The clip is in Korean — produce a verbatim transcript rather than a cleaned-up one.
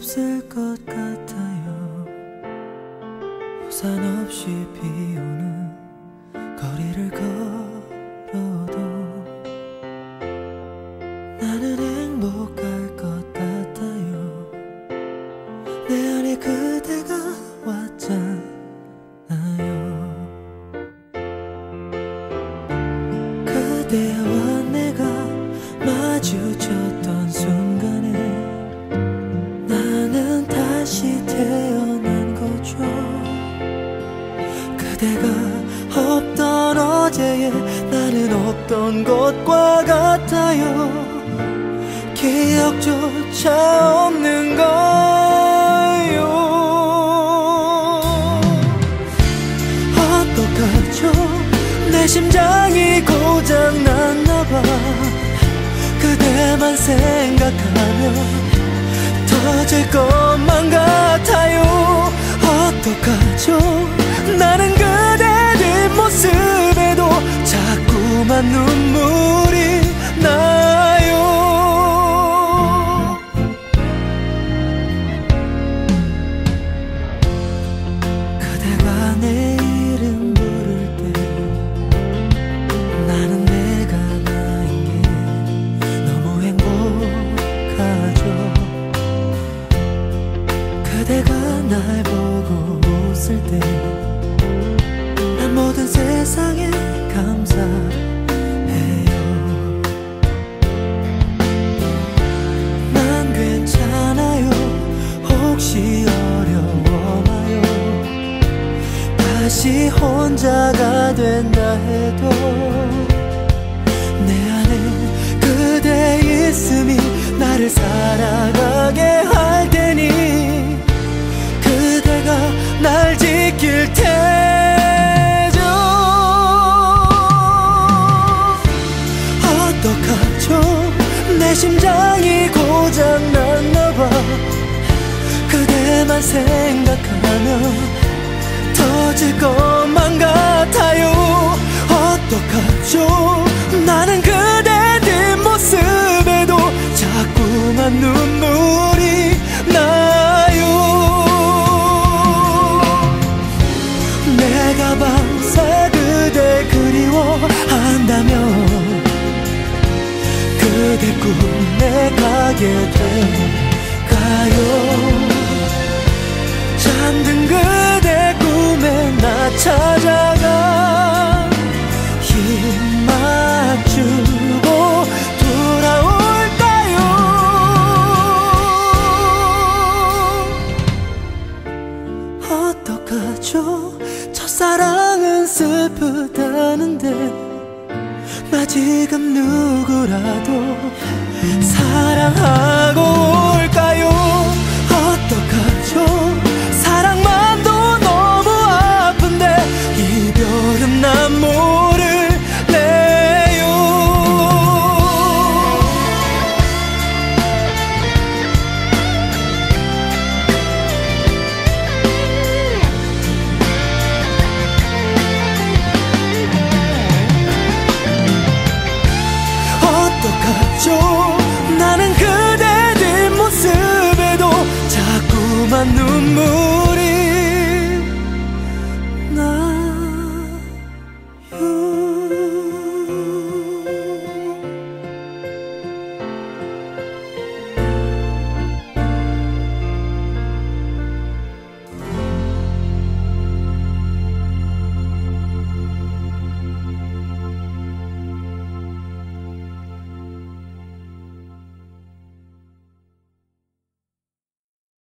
없을 것 같아요. 우산 없이 비 오는 거리를 걸어도 나는 행복할 것 같아요. 내 안에 그대가 왔잖아요. 그대와 내가 마주쳤던 순간에 나는 다시 태어난 거죠. 그대가 없던 어제에 나는 없던 것과 같아요. 기억조차 없는 거요. 어떡하죠? 내 심장이 고장났나봐. 그대만 생각하면 터질 것만 같아요. 어떡하죠? 나는 그대 뒷모습에도 자꾸만 눈물이 나요. 그대가 내 이름 부를 때 나는 내가 나인 게 너무 행복하죠. 그대가 날 보고 웃을 때 난 모든 세상에 감사해요. 난 괜찮아요. 혹시 어려워봐요. 다시 혼자가 된다 해도 내 안에 그대 있음이 나를 살아가게 할 테니 그대가 날 지킬 테죠. 어떡하죠? 내 심장이 고장났나봐. 그대만 생각하면 터질 것만 같아요. 어떡하죠? 나는 그대 뒷모습에도 자꾸만 눈물이 나요. 내가 밤새 그대 그리워한다면 그대 꿈에 가게 될까요? 잠든 그대 꿈에 나 찾아가 힘 맞추고 돌아올까요? 어떡하죠? 첫사랑은 슬프다는데 나 지금 누구라도 사랑하고